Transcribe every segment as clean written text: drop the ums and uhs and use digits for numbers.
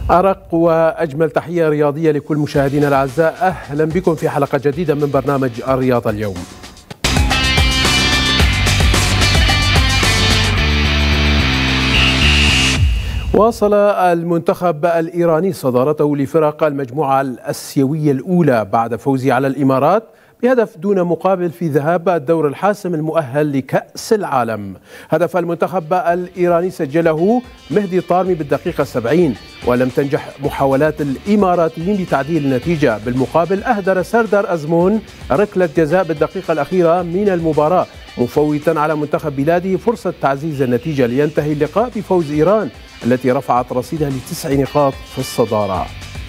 أرق وأجمل تحية رياضية لكل مشاهدينا الأعزاء، أهلا بكم في حلقة جديدة من برنامج الرياضة اليوم. واصل المنتخب الإيراني صدارته لفرق المجموعة الآسيوية الأولى بعد فوزه على الإمارات بهدف دون مقابل في ذهاب الدور الحاسم المؤهل لكأس العالم. هدف المنتخب الإيراني سجله مهدي طارمي بالدقيقة 70، ولم تنجح محاولات الإماراتيين لتعديل النتيجة. بالمقابل أهدر سردار أزمون ركلة جزاء بالدقيقة الأخيرة من المباراة، مفوتا على منتخب بلاده فرصة تعزيز النتيجة لينتهي اللقاء بفوز إيران التي رفعت رصيدها ل9 نقاط في الصدارة.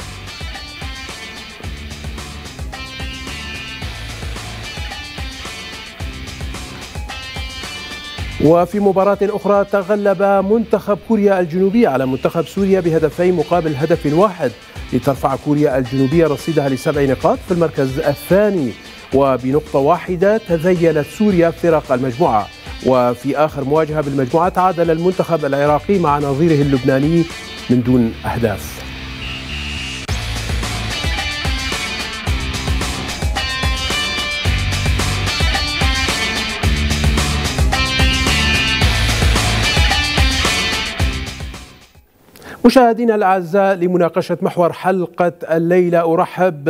وفي مباراة أخرى تغلب منتخب كوريا الجنوبية على منتخب سوريا بهدفين مقابل هدف واحد، لترفع كوريا الجنوبية رصيدها ل7 نقاط في المركز الثاني، وبنقطة واحدة تذيلت سوريا فرق المجموعة. وفي آخر مواجهة بالمجموعة تعادل المنتخب العراقي مع نظيره اللبناني من دون أهداف. مشاهدينا الأعزاء، لمناقشة محور حلقة الليلة أرحب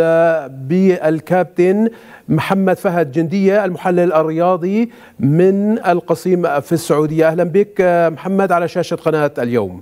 بالكابتن محمد فهد جندية المحلل الرياضي من القصيم في السعودية. أهلا بك محمد على شاشة قناة اليوم.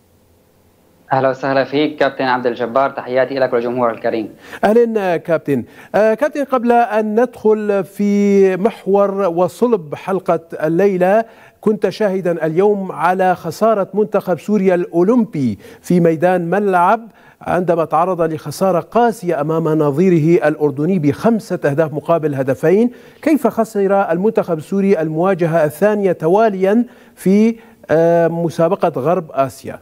أهلا وسهلا فيك كابتن عبد الجبار، تحياتي لك والجمهور الكريم. أهلا كابتن. كابتن، قبل أن ندخل في محور وصلب حلقة الليلة، كنت شاهدا اليوم على خسارة منتخب سوريا الأولمبي في ميدان ملعب عندما تعرض لخسارة قاسية أمام نظيره الأردني ب5 أهداف مقابل هدفين. كيف خسر المنتخب السوري المواجهة الثانية تواليا في مسابقة غرب آسيا؟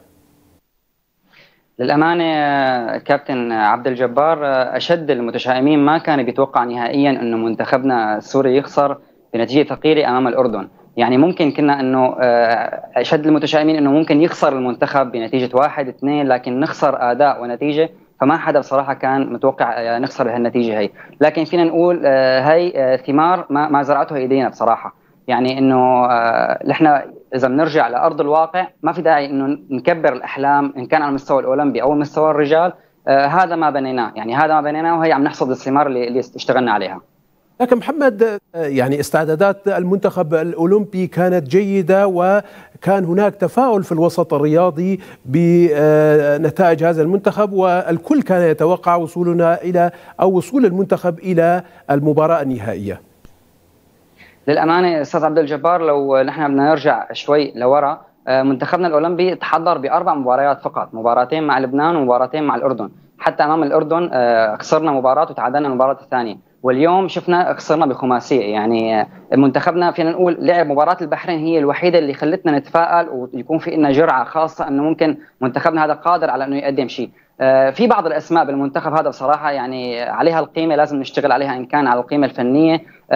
للأمانة كابتن عبد الجبار، أشد المتشائمين ما كان بيتوقع نهائيا أنه منتخبنا السوري يخسر بنتيجة ثقيلة أمام الأردن. يعني ممكن كنا أنه أشد المتشائمين أنه ممكن يخسر المنتخب بنتيجة 1-2، لكن نخسر أداء ونتيجة، فما حدا بصراحة كان متوقع نخسر بهالنتيجة هي. لكن فينا نقول هي ثمار ما زرعته إيدينا بصراحة. يعني أنه نحن إذا بنرجع لأرض الواقع ما في داعي أنه نكبر الأحلام إن كان على المستوى الأولمبي أو مستوى الرجال. هذا ما بنيناه، يعني هذا ما بنيناه، وهي عم نحصد الثمار اللي اشتغلنا عليها. لكن محمد، يعني استعدادات المنتخب الأولمبي كانت جيدة، وكان هناك تفاؤل في الوسط الرياضي بنتائج هذا المنتخب، والكل كان يتوقع وصولنا إلى أو وصول المنتخب إلى المباراة النهائية. للأمانة أستاذ عبد الجبار، لو نحن بدنا نرجع شوي لورا، منتخبنا الأولمبي تحضر ب4 مباريات فقط، مباراتين مع لبنان ومباراتين مع الأردن. حتى أمام الأردن خسرنا مباراة وتعادلنا المباراة الثانية، واليوم شفنا خسرنا بخماسية. يعني منتخبنا فينا نقول لعب مباراة البحرين هي الوحيدة اللي خلتنا نتفائل ويكون في لنا جرعة خاصة أنه ممكن منتخبنا هذا قادر على أنه يقدم شيء. في بعض الأسماء بالمنتخب هذا بصراحة يعني عليها القيمة، لازم نشتغل عليها إن كان على القيمة الفنية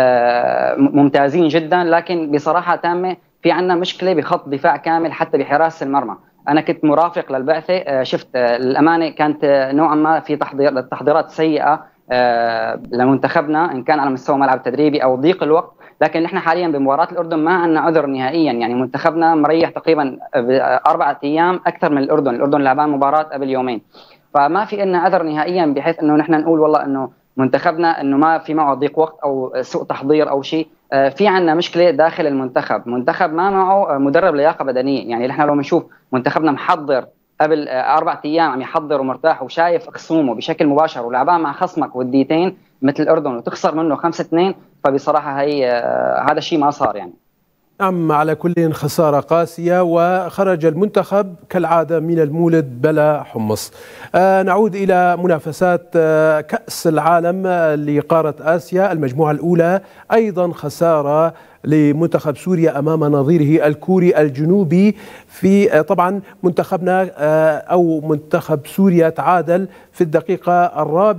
ممتازين جدا، لكن بصراحة تامة في عنا مشكلة بخط دفاع كامل حتى بحراسة المرمى. أنا كنت مرافق للبعثة، شفت للأمانة كانت نوعا ما في تحضيرات سيئة لمنتخبنا إن كان على مستوى ملعب التدريبي أو ضيق الوقت. لكن نحن حاليا بمباراة الأردن ما عندنا عذر نهائيا، يعني منتخبنا مريح تقريبا 4 أيام أكثر من الأردن لعبان مباراة قبل يومين، فما في لنا عذر نهائيا بحيث أنه نحن نقول والله أنه منتخبنا أنه ما في معه ضيق وقت أو سوء تحضير أو شيء. في عندنا مشكلة داخل المنتخب، منتخب ما معه مدرب لياقة بدنية. يعني نحن لو بنشوف منتخبنا محضر قبل 4 أيام عم يحضر ومرتاح وشايف خصومه بشكل مباشر ولعبان مع خصمك وديتين مثل الأردن وتخسر منه 5-2، فبصراحة هذا الشيء ما صار يعني. نعم، على كل خسارة قاسية، وخرج المنتخب كالعادة من المولد بلا حمص. نعود إلى منافسات كأس العالم لقارة آسيا المجموعة الأولى، أيضا خسارة لمنتخب سوريا أمام نظيره الكوري الجنوبي. في طبعا منتخبنا أو منتخب سوريا تعادل في الدقيقة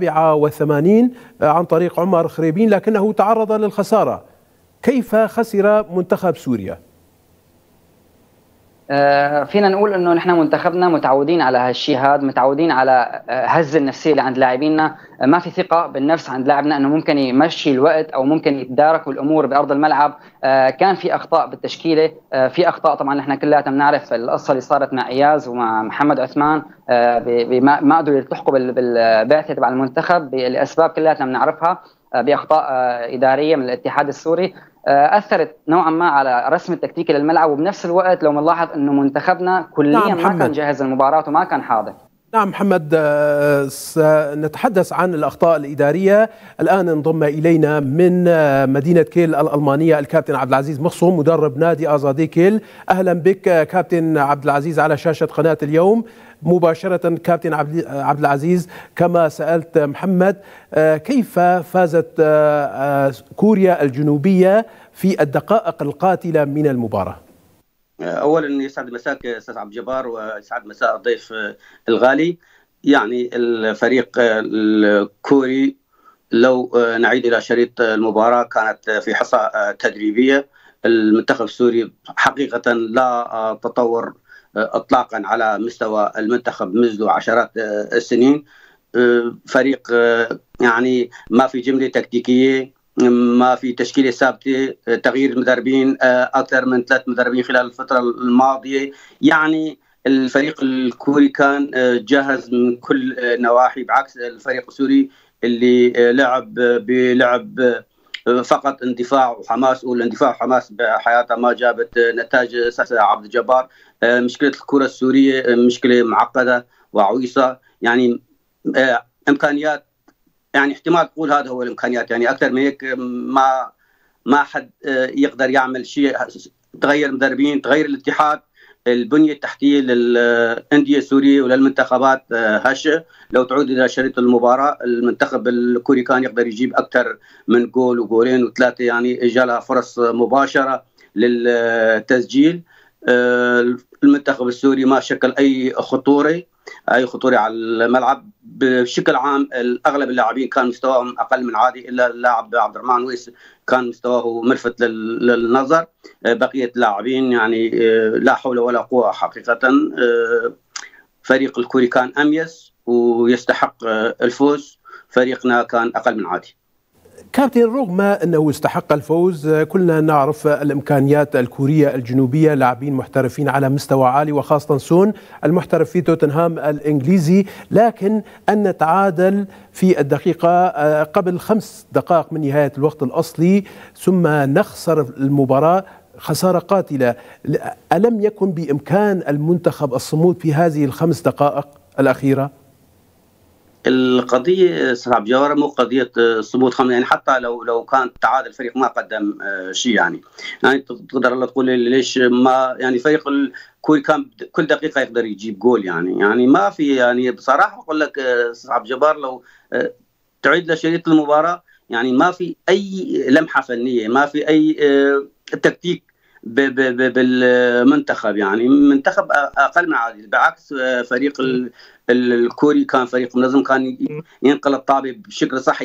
84 عن طريق عمر خريبين، لكنه تعرض للخسارة. كيف خسر منتخب سوريا؟ فينا نقول انه نحن منتخبنا متعودين على هالشيء هذا، متعودين على هز النفسيه اللي عند لاعبينا، ما في ثقه بالنفس عند لاعبنا انه ممكن يمشي الوقت او ممكن يتداركوا الامور بارض الملعب. كان في اخطاء بالتشكيله، في اخطاء طبعا نحن كلنا بنعرف القصه اللي صارت مع اياز ومع محمد عثمان، ما قدروا يلتحقوا بالبعثه تبع المنتخب لاسباب كلها بنعرفها، باخطاء اداريه من الاتحاد السوري، اثرت نوعا ما على رسم التكتيكي للملعب. وبنفس الوقت لو بنلاحظ انه منتخبنا كليا ما كان جاهز للمباراه وما كان حاضر. نعم محمد، سنتحدث عن الأخطاء الإدارية. الآن انضم إلينا من مدينة كيل الألمانية الكابتن عبد العزيز مخصوم، مدرب نادي آزادي كيل. أهلا بك كابتن عبد العزيز على شاشة قناة اليوم مباشرة. كابتن عبد العزيز، كما سألت محمد، كيف فازت كوريا الجنوبية في الدقائق القاتلة من المباراة؟ اولا يسعد مساك استاذ عبد الجبار، ويسعد مساء الضيف الغالي. يعني الفريق الكوري لو نعيد الى شريط المباراه كانت في حصه تدريبيه. المنتخب السوري حقيقه لا تطور اطلاقا على مستوى المنتخب منذ عشرات السنين. فريق يعني ما في جمله تكتيكيه، ما في تشكيله ثابته، تغيير المدربين اكثر من 3 مدربين خلال الفتره الماضيه. يعني الفريق الكوري كان جاهز من كل نواحي، بعكس الفريق السوري اللي بلعب فقط اندفاع وحماس، والاندفاع وحماس بحياتها ما جابت نتائج. اساسا عبد الجبار، مشكله الكره السوريه مشكله معقده وعويصه. يعني امكانيات، يعني احتمال تقول هذا هو الامكانيات، يعني اكثر من هيك ما حد يقدر يعمل شيء. تغير مدربين، تغير الاتحاد، البنيه التحتيه للانديه السوريه وللمنتخبات هشه. لو تعود الى شريط المباراه، المنتخب الكوري كان يقدر يجيب اكثر من جول وجولين وثلاثه، يعني جالها فرص مباشره للتسجيل. المنتخب السوري ما شكل اي خطوره على الملعب. بشكل عام اغلب اللاعبين كان مستواهم اقل من عادي، الا اللاعب عبد الرحمن ويس كان مستواه ملفت للنظر. بقيه اللاعبين يعني لا حول ولا قوه حقيقه. فريق الكوري كان اميز ويستحق الفوز، فريقنا كان اقل من عادي. كابتن، رغم أنه استحق الفوز، كلنا نعرف الإمكانيات الكورية الجنوبية، لاعبين محترفين على مستوى عالي، وخاصة سون المحترف في توتنهام الإنجليزي، لكن أن نتعادل في الدقيقة قبل 5 دقائق من نهاية الوقت الأصلي ثم نخسر المباراة خسارة قاتلة. ألم يكن بإمكان المنتخب الصمود في هذه ال5 دقائق الأخيرة؟ القضيه استاذ عبد الجوار مو قضيه صمود خمسه، يعني حتى لو كان تعادل الفريق ما قدم شيء. يعني تقدر الله تقول ليش ما، يعني الفريق الكوري كان كل دقيقه يقدر يجيب جول. يعني ما في، يعني بصراحه اقول لك استاذ عبد الجبار، لو تعيد لشريط المباراه يعني ما في اي لمحه فنيه، ما في اي تكتيك بالمنتخب. يعني منتخب اقل من عادي، بعكس فريق الكوري كان فريق منظم، كان ينقل الطابه بشكل صح،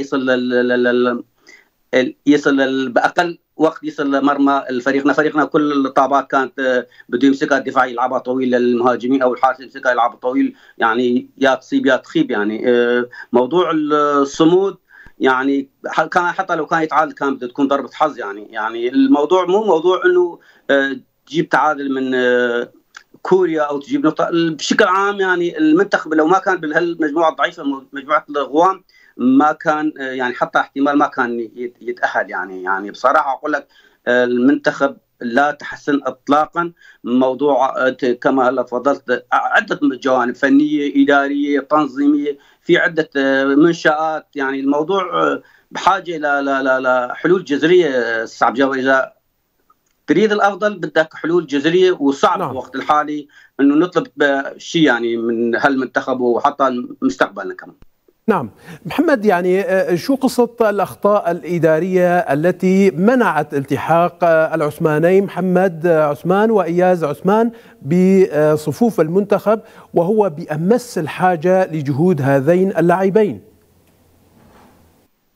يصل باقل وقت يصل لمرمى فريقنا كل الطابات كانت بده يمسكها الدفاع يلعبها طويل للمهاجمين، او الحارس يمسكها يلعبها طويل، يعني يا تصيب يا تخيب. يعني موضوع الصمود يعني كان حتى لو كان يتعادل كان بده تكون ضربه حظ. يعني الموضوع مو موضوع انه تجيب تعادل من كوريا او تجيب نقطه. بشكل عام يعني المنتخب لو ما كان بهالمجموعه الضعيفه، مجموعه الغوام، ما كان يعني حتى احتمال ما كان يتاهل. يعني بصراحه اقول لك المنتخب لا تحسن اطلاقا. موضوع كما هلا تفضلت عده جوانب فنيه، اداريه، تنظيميه، في عده منشآت. يعني الموضوع بحاجه لحلول جذريه. استاذ عبد، اذا تريد الافضل بدك حلول جذريه، وصعب في الوقت الحالي انه نطلب شيء يعني من هالمنتخب وحتى مستقبلنا كمان. نعم محمد، يعني شو قصة الأخطاء الإدارية التي منعت التحاق العثمانين محمد عثمان وإياز عثمان بصفوف المنتخب، وهو بأمس الحاجة لجهود هذين اللاعبين؟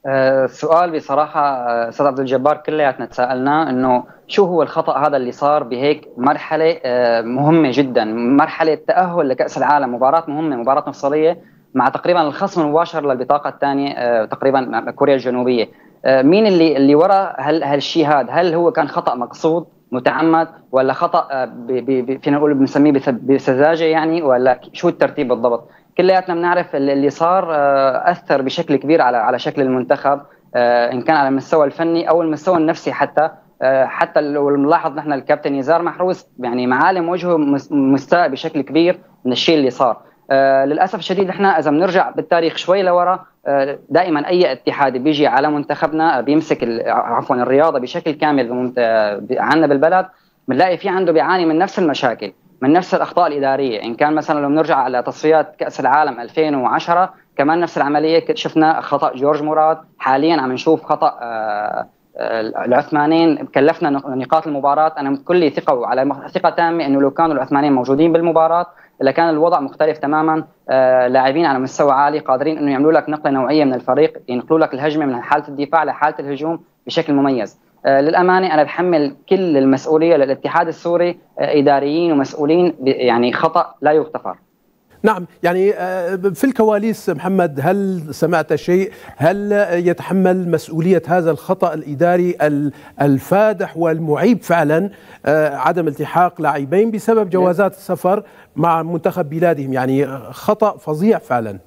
السؤال بصراحة أستاذ عبد الجبار كلياتنا تساءلناه إنه شو هو الخطأ هذا اللي صار بهيك مرحلة مهمة جدا، مرحلة تأهل لكأس العالم، مباراة مهمة، مباراة مفصلية مع تقريبا الخصم المباشر للبطاقة الثانية تقريبا كوريا الجنوبية. مين اللي وراء هالشيء هذا؟ هل هو كان خطأ مقصود متعمد، ولا خطأ فينا نقول بنسميه بسذاجة يعني، ولا شو الترتيب بالضبط؟ كلياتنا بنعرف اللي صار اثر بشكل كبير على شكل المنتخب، ان كان على المستوى الفني او المستوى النفسي حتى. حتى لو بنلاحظ نحن الكابتن نزار محروس يعني معالم وجهه مستاء بشكل كبير من الشيء اللي صار. للاسف الشديد نحن اذا بنرجع بالتاريخ شوي لورا، دائما اي اتحاد بيجي على منتخبنا بيمسك الرياضه بشكل كامل عندنا بالبلد، بنلاقي في عنده بيعاني من نفس المشاكل، من نفس الاخطاء الاداريه. ان كان مثلا لو بنرجع على تصفيات كاس العالم 2010 كمان نفس العمليه، شفنا خطا جورج مراد، حاليا عم نشوف خطا العثمانيين كلفنا نقاط المباراه. انا بكل ثقه وعلى ثقه تامه انه لو كانوا العثمانيين موجودين بالمباراه لكان الوضع مختلف تماما. لاعبين على مستوى عالي قادرين انه يعملوا لك نقله نوعيه من الفريق، ينقلوا لك الهجمه من حاله الدفاع لحاله الهجوم بشكل مميز. للأمانة أنا بحمل كل المسؤولية للاتحاد السوري، إداريين ومسؤولين، يعني خطأ لا يغتفر. نعم، يعني في الكواليس محمد، هل سمعت شيء؟ هل يتحمل مسؤولية هذا الخطأ الإداري الفادح والمعيب فعلا عدم التحاق لاعبين بسبب جوازات السفر مع منتخب بلادهم؟ يعني خطأ فظيع فعلا.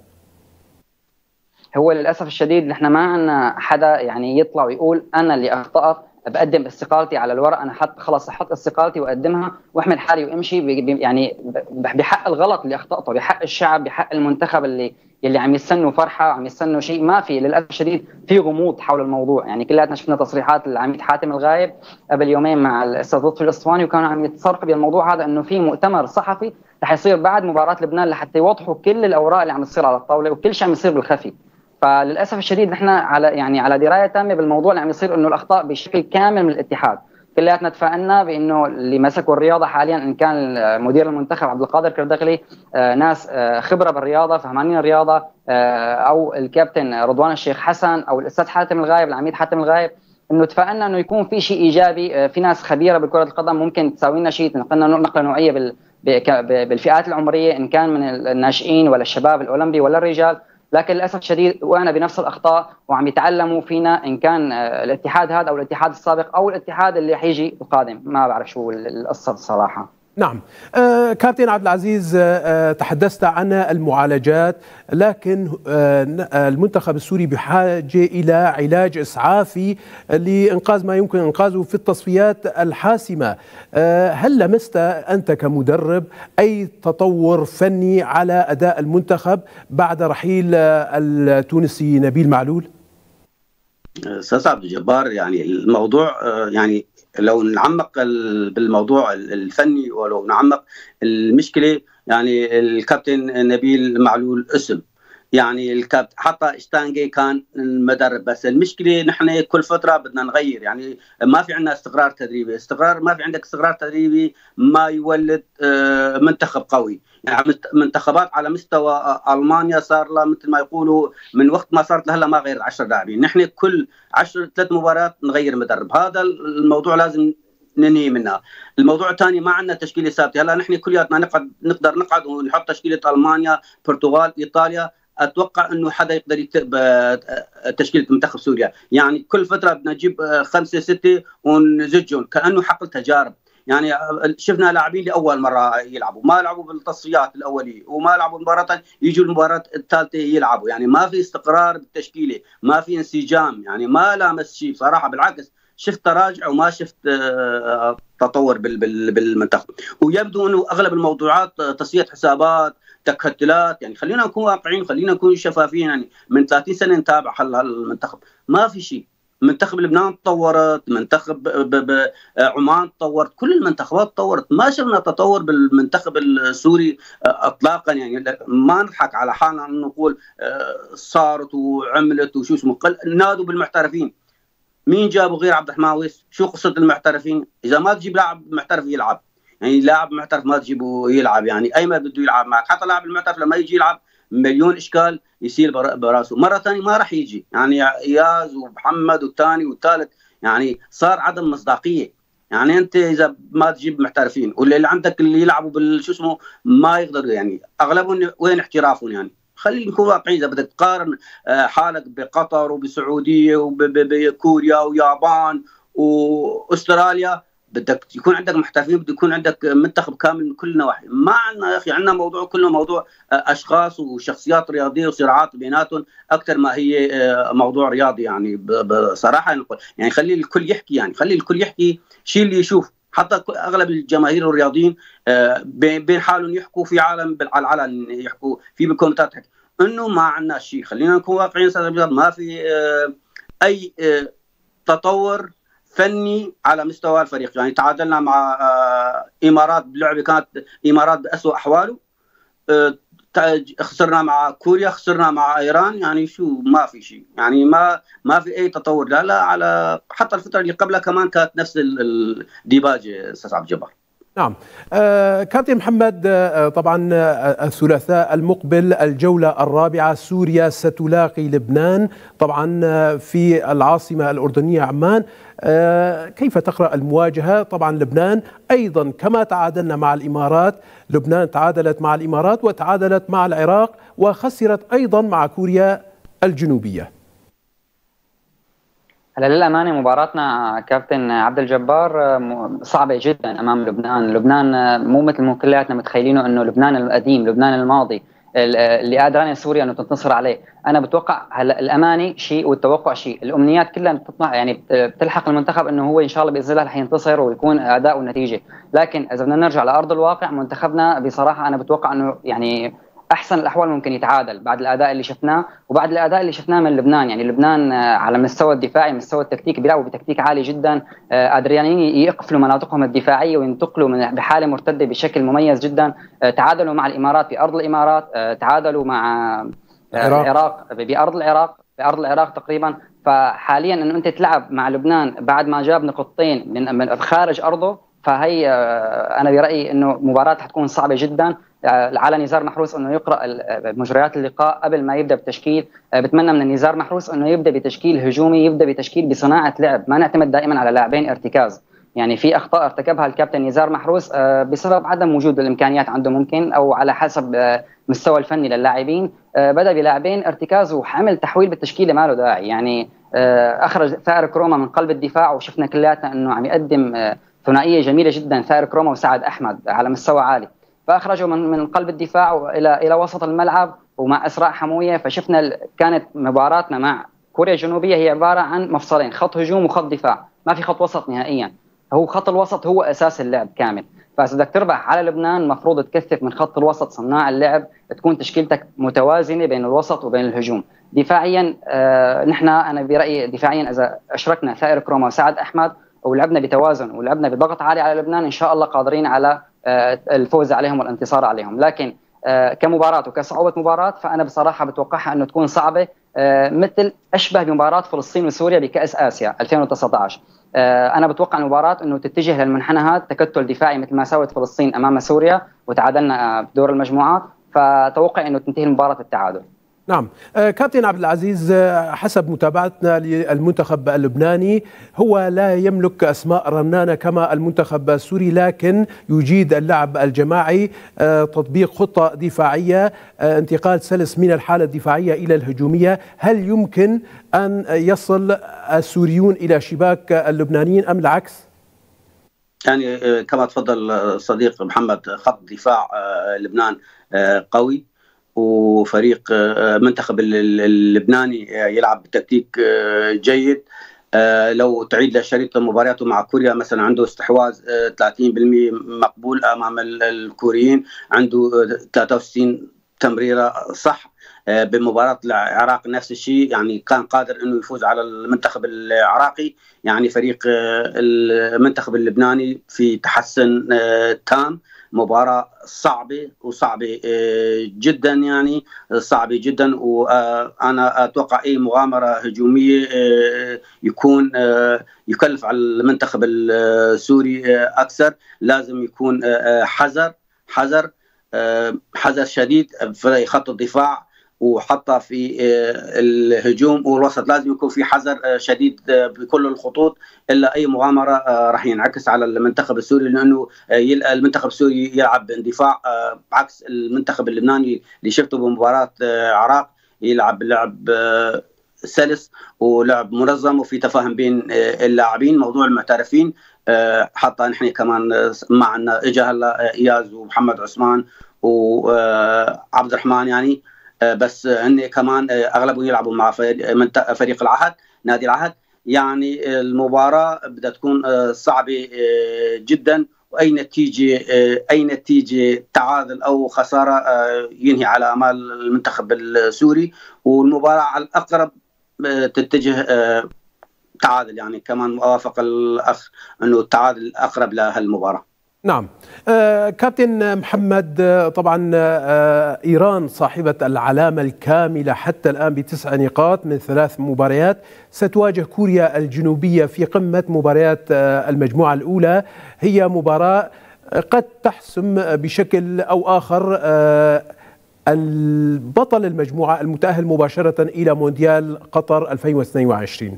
هو للأسف الشديد نحن ما عندنا حدا يعني يطلع ويقول أنا اللي أخطأت بقدم استقالتي على الورق، أنا خلص أحط استقالتي وأقدمها وأحمل حالي وأمشي، يعني بحق الغلط اللي أخطأته، بحق الشعب، بحق المنتخب اللي عم يستنوا فرحة، عم يستنوا شيء. ما في، للأسف الشديد في غموض حول الموضوع. يعني كلياتنا شفنا تصريحات العميد حاتم الغايب قبل يومين مع الأستاذ لطفي الأسواني، وكانوا عم يتصرفوا بالموضوع هذا إنه في مؤتمر صحفي رح يصير بعد مباراة لبنان لحتى يوضحوا كل الأوراق اللي عم تصير على الطاولة وكل شيء عم يصير بالخفي. فللاسف الشديد نحن على درايه تامه بالموضوع اللي عم يصير، انه الاخطاء بشكل كامل من الاتحاد. كلياتنا تفائلنا بانه اللي مسكوا الرياضه حاليا، ان كان مدير المنتخب عبد القادر كردغلي، ناس خبره بالرياضه فهمانين الرياضه، او الكابتن رضوان الشيخ حسن، او الاستاذ حاتم الغايب، العميد حاتم الغايب، انه تفائلنا انه يكون في شيء ايجابي. في ناس خبيره بكره القدم ممكن تساوي لنا شيء، تنقلنا نقله نوعيه بالفئات العمريه، ان كان من الناشئين ولا الشباب الاولمبي ولا الرجال. لكن للاسف الشديد وقعنا بنفس الاخطاء وعم يتعلموا فينا، ان كان الاتحاد هذا او الاتحاد السابق او الاتحاد اللي حيجي القادم. ما بعرف شو القصه الصراحه. نعم، كابتن عبد العزيز، تحدثت عن المعالجات، لكن المنتخب السوري بحاجة إلى علاج إسعافي لإنقاذ ما يمكن إنقاذه في التصفيات الحاسمة. هل لمست أنت كمدرب أي تطور فني على أداء المنتخب بعد رحيل التونسي نبيل معلول؟ أستاذ عبد الجبار، يعني الموضوع يعني لو نعمق بالموضوع الفني ولو نعمق المشكله، يعني الكابتن نبيل معلول اسم، يعني الكابتن حتى اشتانجي كان المدرب، بس المشكله نحن كل فتره بدنا نغير، يعني ما في عندنا استقرار تدريبي. ما في عندك استقرار تدريبي ما يولد منتخب قوي. يعني منتخبات على مستوى المانيا صار لها مثل ما يقولوا من وقت ما صارت لهلا ما غير 10 لاعبين، نحن كل 3 مباريات نغير مدرب. هذا الموضوع لازم ننهي منها. الموضوع الثاني، ما عندنا تشكيله ثابته. هلا نحن كلياتنا نقدر نقعد ونحط تشكيله المانيا، برتغال، ايطاليا. اتوقع انه حدا يقدر يكتب تشكيله منتخب سوريا. يعني كل فتره بدنا نجيب 5 6 ونزجهم كانه حقل تجارب. يعني شفنا لاعبين لاول مره يلعبوا، ما لعبوا بالتصفيات الاوليه وما لعبوا مباراه، يجوا المباراه الثالثه يلعبوا. يعني ما في استقرار بالتشكيله، ما في انسجام، يعني ما لامس شيء بصراحه. بالعكس شفت تراجع وما شفت تطور بالمنتخب. ويبدو انه اغلب الموضوعات تصفيه حسابات، تكتلات. يعني خلينا نكون واقعيين، خلينا نكون شفافين. يعني من 30 سنه نتابع المنتخب، ما في شيء. منتخب لبنان تطورت، منتخب عمان تطورت، كل المنتخبات تطورت. ما شفنا تطور بالمنتخب السوري اطلاقا. يعني ما نضحك على حالنا انه نقول صارت وعملت وشو اسمه. نادوا بالمحترفين، مين جابوا غير عبد الرحمن ويس؟ شو قصه المحترفين؟ اذا ما تجيب لاعب محترف يلعب، يعني لاعب محترف ما تجيبه يلعب، يعني اي ما بده يلعب معك. حتى لاعب المحترف لما يجي يلعب مليون اشكال يصير براسه. مره ثانيه ما راح يجي، يعني اياز ومحمد والثاني والثالث، يعني صار عدم مصداقيه. يعني انت اذا ما تجيب محترفين واللي عندك اللي يلعبوا بالشو اسمه ما يقدروا، يعني اغلبهم وين احترافهم؟ يعني خلينا نكون واقعيين. اذا بدك تقارن حالك بقطر وبسعوديه وبكوريا ويابان واستراليا، بدك يكون عندك محترفين، بدك يكون عندك منتخب كامل من كل النواحي. ما عندنا يا اخي، عندنا موضوع كله موضوع اشخاص وشخصيات رياضيه وصراعات بيناتهم اكثر ما هي موضوع رياضي. يعني بصراحه يعني خلي الكل يحكي، يعني خلي الكل يحكي شيء اللي يشوف. حتى اغلب الجماهير الرياضيين بين حالهم يحكوا في عالم على العلن، يحكوا في بالكومنتات تحكي انه ما عندنا شيء. خلينا نكون واقعيين استاذ، ما في اي تطور فني على مستوى الفريق. يعني تعادلنا مع امارات بلعبه كانت امارات باسوء احواله، خسرنا مع كوريا، خسرنا مع ايران. يعني شو، ما في شيء، يعني ما في اي تطور. لا على حتى الفتره اللي قبلها كمان كانت نفس الديباجه استاذ عبد الجبار. نعم. كابتن محمد، طبعا الثلاثاء المقبل الجولة الرابعة سوريا ستلاقي لبنان طبعا في العاصمة الأردنية عمان. كيف تقرأ المواجهة؟ طبعا لبنان أيضا كما تعادلنا مع الإمارات، لبنان تعادلت مع الإمارات وتعادلت مع العراق وخسرت أيضا مع كوريا الجنوبية. هلا للأمانة مباراتنا كابتن عبد الجبار صعبة جدا أمام لبنان. لبنان مو مثل كلياتنا متخيلينه إنه لبنان القديم، لبنان الماضي اللي قادران سوريا إنه تنتصر عليه. أنا بتوقع هلا الأماني شيء والتوقع شيء، الأمنيات كلها بتطلع يعني بتلحق المنتخب إنه هو إن شاء الله بإذن الله رح ينتصر ويكون أداء ونتيجة. لكن إذا بدنا نرجع لأرض الواقع، منتخبنا بصراحة أنا بتوقع إنه يعني احسن الاحوال ممكن يتعادل بعد الاداء اللي شفناه وبعد الاداء اللي شفناه من لبنان. يعني لبنان على المستوى الدفاعي، مستوى التكتيك، بيلعبوا بتكتيك عالي جدا، قادرين يقفلوا مناطقهم الدفاعيه وينتقلوا بحاله مرتده بشكل مميز جدا. تعادلوا مع الامارات في ارض الامارات، تعادلوا مع العراق بارض العراق تقريبا. فحاليا انه انت تلعب مع لبنان بعد ما جاب نقطتين من خارج ارضه، فهي انا برايي انه مباراه حتكون صعبه جدا. على نزار محروس انه يقرا مجريات اللقاء قبل ما يبدا بتشكيل. بتمنى من نزار محروس انه يبدا بتشكيل هجومي، يبدا بتشكيل بصناعه لعب، ما نعتمد دائما على لاعبين ارتكاز. يعني في اخطاء ارتكبها الكابتن نزار محروس بسبب عدم وجود الامكانيات عنده، ممكن او على حسب مستوى الفني للاعبين. بدا بلاعبين ارتكاز وحمل تحويل بالتشكيله ما له داعي. يعني اخرج ثائر كروما من قلب الدفاع، وشفنا كلياتنا انه عم يقدم ثنائيه جميله جدا، ثائر كروما وسعد احمد على مستوى عالي. فاخرجوا من قلب الدفاع الى وسط الملعب ومع اسراء حمويه. فشفنا كانت مباراتنا مع كوريا الجنوبيه هي عباره عن مفصلين، خط هجوم وخط دفاع، ما في خط وسط نهائيا. هو خط الوسط هو اساس اللعب كامل. فاذا بدك تربح على لبنان مفروض تكثف من خط الوسط صناع اللعب، تكون تشكيلتك متوازنه بين الوسط وبين الهجوم. دفاعيا انا برايي دفاعيا اذا اشركنا ثائر كروما وسعد احمد ولعبنا بتوازن ولعبنا بضغط عالي على لبنان، ان شاء الله قادرين على الفوز عليهم والانتصار عليهم. لكن كمباراة وكصعوبة مباراة فأنا بصراحة بتوقعها أنه تكون صعبة، مثل أشبه بمباراة فلسطين وسوريا بكأس آسيا 2019. أنا بتوقع المباراة أنه تتجه للمنحنى، تكتل دفاعي مثل ما سوت فلسطين أمام سوريا وتعادلنا بدور المجموعات، فتوقع أنه تنتهي المباراة بالتعادل. نعم. كابتن عبد العزيز، حسب متابعتنا للمنتخب اللبناني هو لا يملك أسماء رنانة كما المنتخب السوري، لكن يجيد اللعب الجماعي، تطبيق خطة دفاعية، انتقال سلس من الحالة الدفاعية إلى الهجومية. هل يمكن أن يصل السوريون إلى شباك اللبنانيين أم العكس؟ يعني كما تفضل صديق محمد، خط دفاع لبنان قوي، وفريق منتخب اللبناني يلعب بتكتيك جيد. لو تعيد لشريط مبارياته مع كوريا مثلا، عنده استحواذ 30% مقبول امام الكوريين، عنده 63 تمريره صح. بمباراه العراق نفس الشيء، يعني كان قادر انه يفوز على المنتخب العراقي. يعني فريق المنتخب اللبناني في تحسن تام. مباراة صعبة جدا، يعني صعبة جدا. وأنا أتوقع أي مغامرة هجومية يكون يكلف على المنتخب السوري أكثر. لازم يكون حذر. حذر شديد في خط الدفاع وحتى في الهجوم والوسط. لازم يكون في حذر شديد بكل الخطوط، الا اي مغامره راح ينعكس على المنتخب السوري، لانه المنتخب السوري يلعب باندفاع عكس المنتخب اللبناني اللي شفته بمباراه عراق، يلعب لعب سلس ولعب منظم وفي تفاهم بين اللاعبين. موضوع المحترفين حتى نحن كمان معنا اجى هلا اياز ومحمد عثمان وعبد الرحمن، يعني بس هن كمان اغلبهم يلعبوا مع فريق العهد، نادي العهد. يعني المباراه بدها تكون صعبه جدا، واي نتيجه تعادل او خساره ينهي على امال المنتخب السوري، والمباراه على الاقرب تتجه تعادل. يعني كمان موافق الاخ انه التعادل اقرب لهالمباراه. نعم. كابتن محمد، طبعا إيران صاحبة العلامة الكاملة حتى الآن ب9 نقاط من 3 مباريات، ستواجه كوريا الجنوبية في قمة مباريات المجموعة الأولى. هي مباراة قد تحسم بشكل أو آخر البطل المجموعة المتأهل مباشرة إلى مونديال قطر 2022.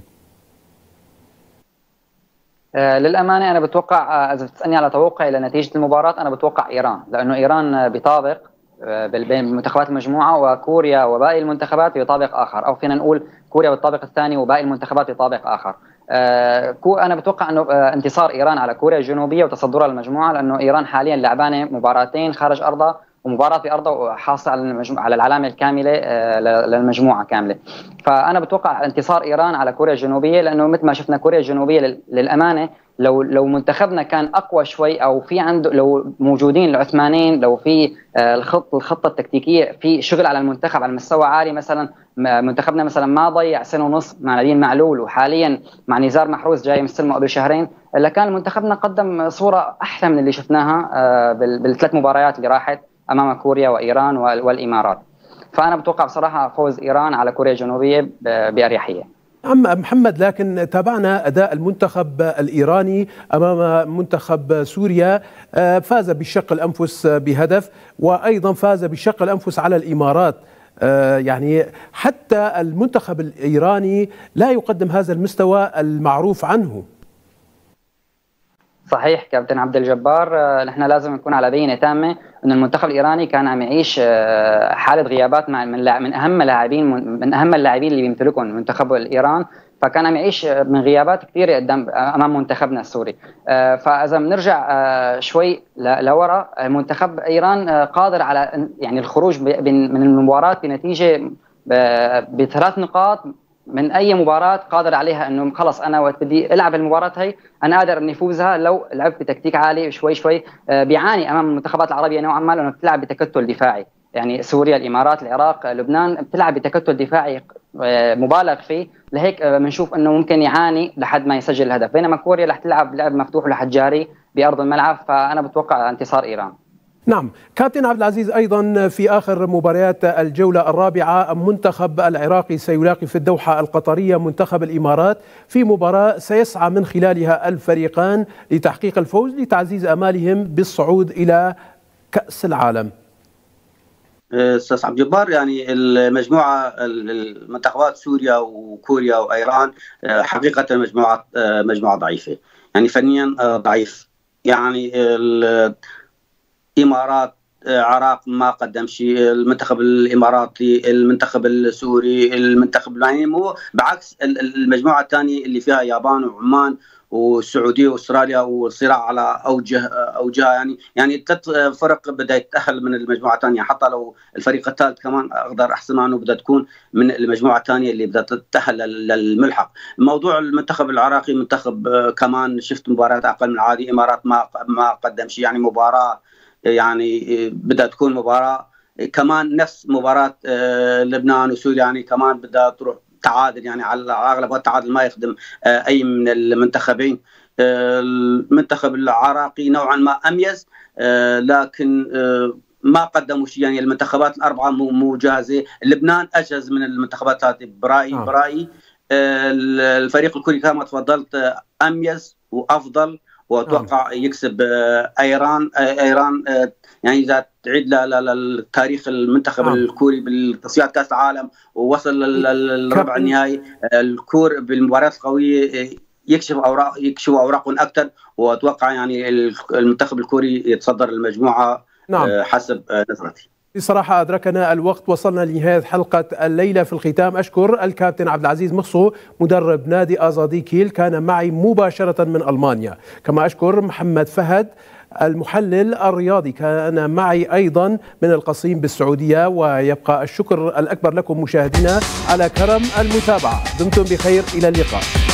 للأمانة أنا بتوقع، إذا بتسألني على توقعي لنتيجة المباراة، أنا بتوقع إيران، لأنه إيران بطابق بين منتخبات المجموعة، وكوريا وباقي المنتخبات بطابق آخر، أو فينا نقول كوريا بالطابق الثاني وباقي المنتخبات بطابق آخر. أنا بتوقع أنه انتصار إيران على كوريا الجنوبية وتصدرها للمجموعة، لأنه إيران حاليا لعبانة مباراتين خارج أرضها ومباراة في أرضها، وحاصل على العلامة الكاملة للمجموعة كاملة. فأنا بتوقع انتصار إيران على كوريا الجنوبية، لأنه مثل ما شفنا كوريا الجنوبية للأمانة لو منتخبنا كان أقوى شوي، أو في عنده لو موجودين العثمانيين، لو في الخطة التكتيكية في شغل على المنتخب على مستوى عالي، مثلا منتخبنا مثلا ما ضيع سنة ونص مع نادين معلول، وحاليا مع نزار محروس جاي مستلمه قبل شهرين، لكان منتخبنا قدم صورة أحلى من اللي شفناها بالثلاث مباريات اللي راحت أمام كوريا وإيران والإمارات. فأنا بتوقع بصراحة فوز إيران على كوريا الجنوبية بأريحية. محمد، لكن تابعنا أداء المنتخب الإيراني أمام منتخب سوريا، فاز بالشق الأنفس بهدف، وأيضا فاز بالشق الأنفس على الإمارات. يعني حتى المنتخب الإيراني لا يقدم هذا المستوى المعروف عنه. صحيح كابتن عبد الجبار، نحن لازم نكون على بينة تامة أن المنتخب الإيراني كان عم يعيش حالة غيابات من أهم اللاعبين اللي بيمتلكهم منتخب الإيران، فكان عم يعيش من غيابات كثيرة قدام أمام منتخبنا السوري. فإذا بنرجع شوي لورا، منتخب إيران قادر على يعني الخروج من المباراة بنتيجة ب3 نقاط من اي مباراه قادر عليها، انه خلص انا وقت بدي العب المباراه هي انا قادر اني افوزها لو لعبت بتكتيك عالي شوي. بيعاني امام المنتخبات العربيه نوعا ما، لانه بتلعب بتكتل دفاعي، يعني سوريا، الامارات، العراق، لبنان بتلعب بتكتل دفاعي مبالغ فيه، لهيك بنشوف انه ممكن يعاني لحد ما يسجل الهدف، بينما كوريا رح تلعب لعب مفتوح ولحد جاري بارض الملعب. فانا بتوقع انتصار ايران. نعم. كابتن عبد العزيز، أيضا في آخر مباريات الجولة الرابعة منتخب العراقي سيلاقي في الدوحة القطرية منتخب الإمارات في مباراة سيسعى من خلالها الفريقان لتحقيق الفوز لتعزيز آمالهم بالصعود إلى كأس العالم. استاذ عبد الجبار، يعني المجموعه المنتخبات سوريا وكوريا وايران حقيقه مجموعه ضعيفه، يعني فنيا ضعيف. يعني الامارات، عراق ما قدم شيء، المنتخب الاماراتي، المنتخب السوري، المنتخب يعني مو بعكس المجموعه الثانيه اللي فيها يابان وعمان والسعوديه واستراليا، والصراع على اوجها. يعني 3 فرق بدها يتاهل من المجموعه الثانيه، حتى لو الفريق الثالث كمان اقدر احسن انه بدها تكون من المجموعه الثانيه اللي بدها تتاهل للملحق. موضوع المنتخب العراقي منتخب كمان شفت مباريات اقل من العادي، امارات ما قدم شيء، يعني مباراه يعني بدها تكون مباراه كمان نفس مباراه لبنان وسوريا، يعني كمان بدها تروح تعادل، يعني على اغلب التعادل ما يخدم اي من المنتخبين. المنتخب العراقي نوعا ما اميز، لكن ما قدموا شيء، يعني المنتخبات الاربعه مو جاهزه. لبنان اجهز من المنتخبات هذه برايي. الفريق الكوري كما تفضلت اميز وافضل واتوقع يكسب ايران يعني اذا تعيد لتاريخ المنتخب الكوري بالتصفيات كاس العالم ووصل للربع النهائي، الكور بالمباريات القويه يكشف اوراق اكثر، واتوقع يعني المنتخب الكوري يتصدر المجموعه حسب نظرتي. بصراحة أدركنا الوقت، وصلنا لنهاية حلقة الليلة. في الختام أشكر الكابتن عبد العزيز مخصو مدرب نادي أزادي كيل، كان معي مباشرة من ألمانيا. كما أشكر محمد فهد المحلل الرياضي، كان معي أيضا من القصيم بالسعودية. ويبقى الشكر الأكبر لكم مشاهدينا على كرم المتابعة. دمتم بخير، إلى اللقاء.